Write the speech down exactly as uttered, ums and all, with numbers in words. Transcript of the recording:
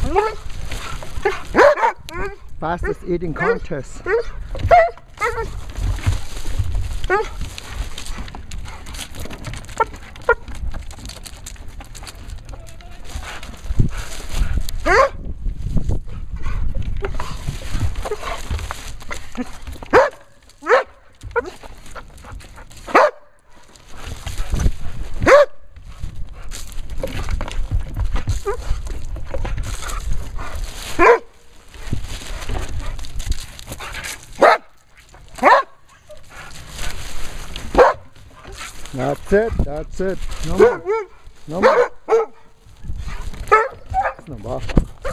Fastest eating contest. That's it, that's it. No more. No more. No more.